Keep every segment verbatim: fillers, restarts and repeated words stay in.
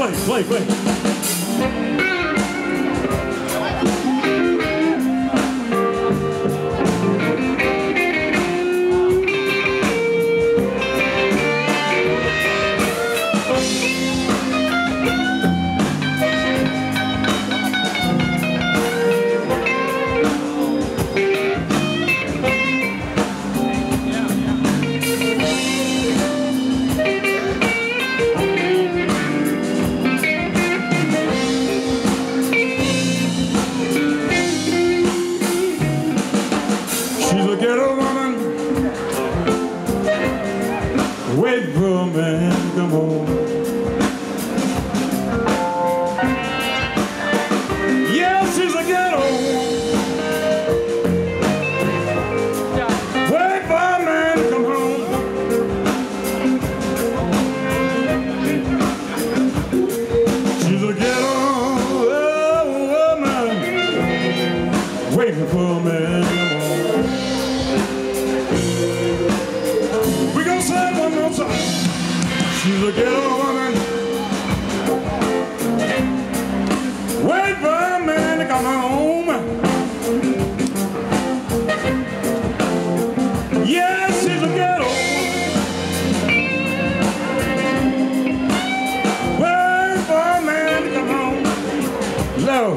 play, play, play. Wait for a man to come home. Yeah, she's a ghetto. Wait for a man to come home. She's a ghetto woman, waiting for a man to come home. We gonna say it one more time. She's a ghetto woman, wait for a man to come home. Yeah, she's a ghetto, wait for a man to come home. Lord,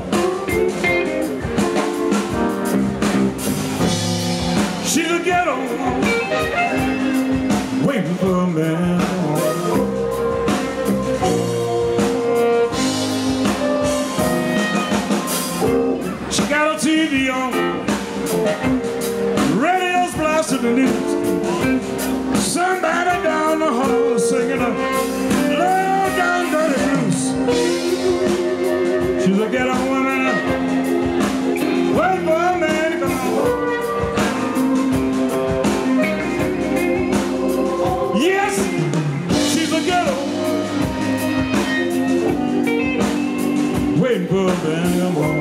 she's a ghetto woman, waiting for a man. She got a T V on, radio's blasting the news. Somebody down the hall singing a low down dirty blues. She's a ghetto woman, waiting for a man to come home. Yes, she's a ghetto, waiting for a man to come home.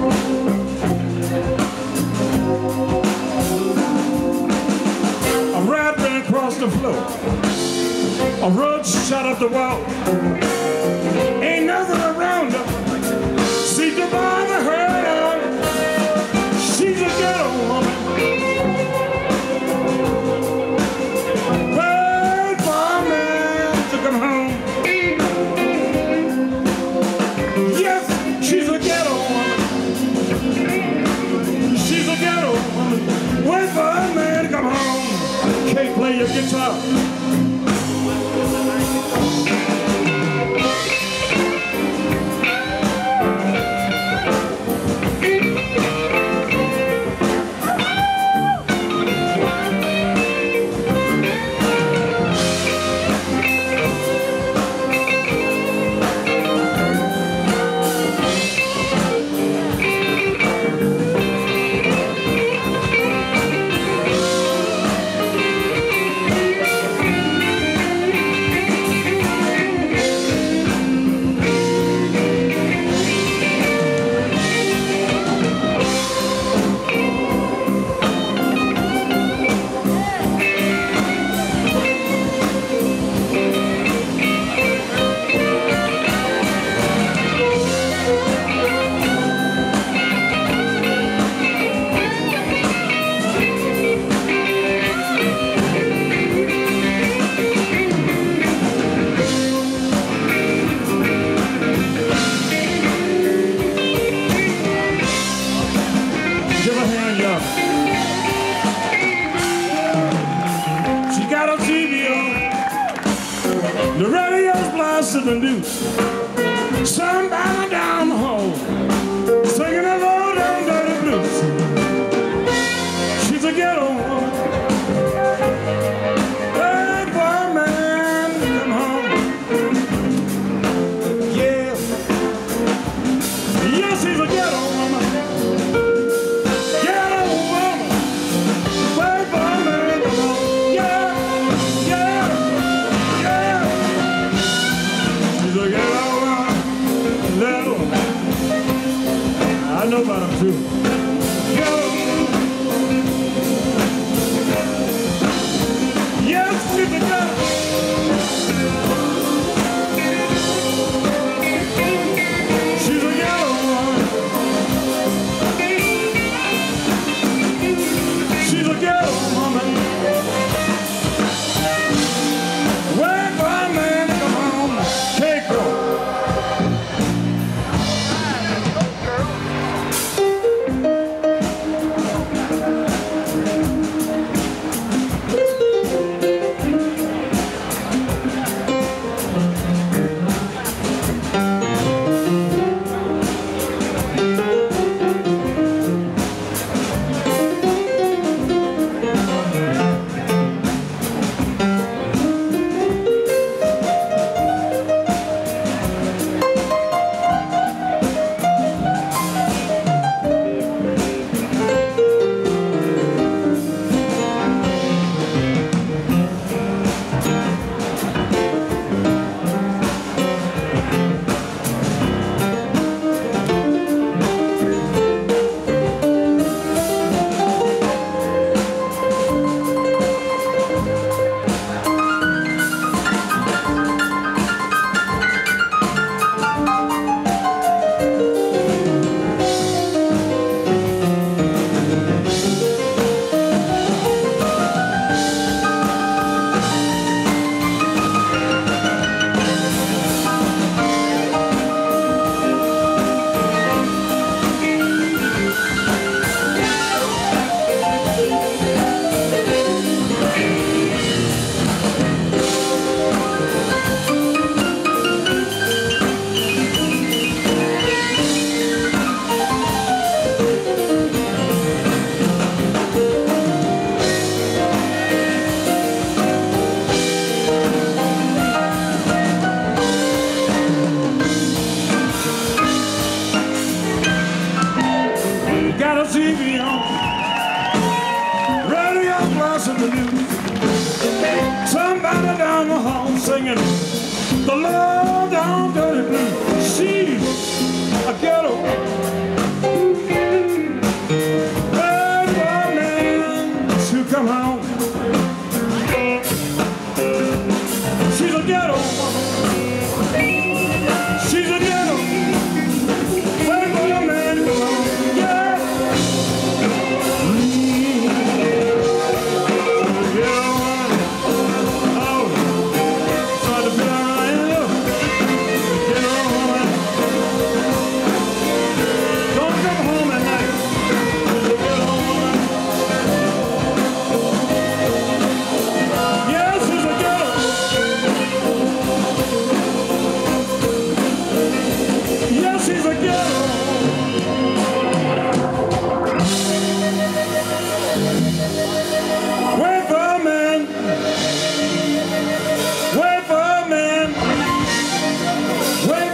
A rat ran across the floor, a roach shot up the wall. Ain't nothing around her, seems to bother her at all. She's a ghetto woman, wait for a man to come home. Can't play your guitar. She got a T V on, the radio's blasting the news. Somebody down the hall singing a low down dirty blues. She's a ghetto woman, wait for a man to come home. Yeah, yes, she's a ghetto woman. I know about them too. Go. Yes, she's a ghetto. the low down dirty blue. She's a ghetto. Bad woman to come home. She's a ghetto woman. She's a ghetto. Bad woman to come home. Yeah.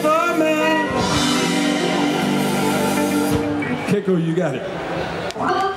Keiko, you got it.